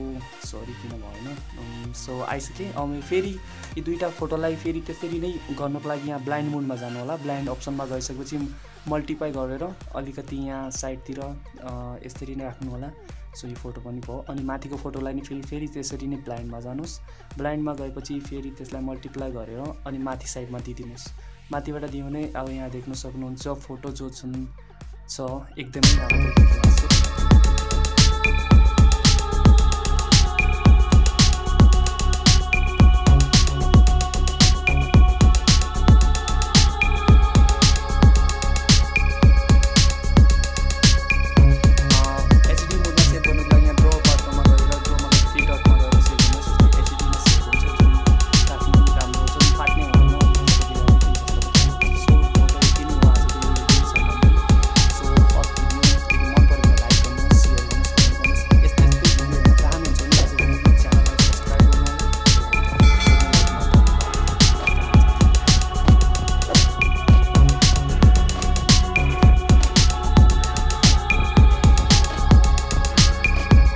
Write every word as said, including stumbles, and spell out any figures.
sorry किन भएन so आइसकेँ अब फेरि यी दुईटा फोटोलाई फेरि त्यसरी नै गर्नको लागि यहाँ ब्लाइन्ड मोडमा जानु होला ब्लाइन्ड अप्सनमा गइसकेपछि मल्टिप्लाई गरेर अलिकति यहाँ साइडतिर यसरी नै राख्नु होला सो यो फोटो पनि भयो अनि माथिको फोटोलाई नि फेरि फेरि त्यसरी नै ब्लाइन्डमा जानुस् ब्लाइन्डमा गएपछि फेरि त्यसलाई मल्टिप्लाई गरेर अनि माथि साइडमा दिदिनुस् माथिबाट दियो भने अब यहाँ देख्न सक्नुहुन्छ फोटो जो छन् छ एकदमै राम्रो